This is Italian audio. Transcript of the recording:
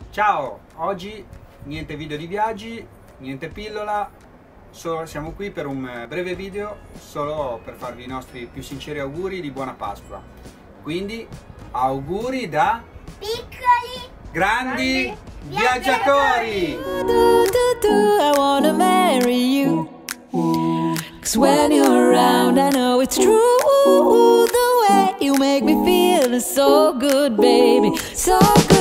Ciao, oggi niente video di viaggi, niente pillola, siamo qui per un breve video solo per farvi i nostri più sinceri auguri di buona Pasqua. Quindi auguri da piccoli grandi viaggiatori! I wanna marry you, 'cause when you're around I know it's true. The way you make me feel is so good, baby, so good.